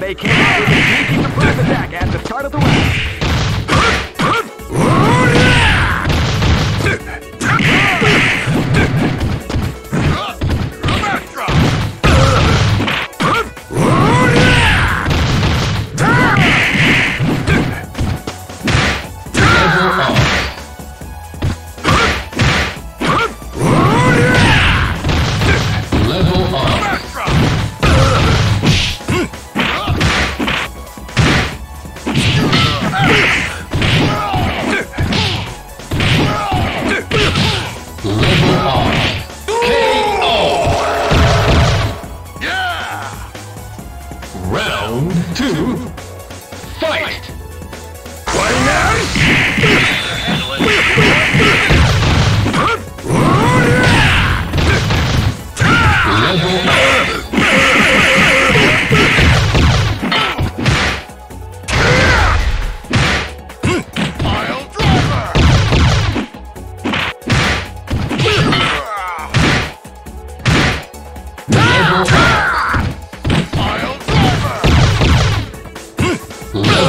they came out with a sneaky surprise attack at the start of the round. Round 2, fight! Level up! Pile driver! Level up! Pile driver! Level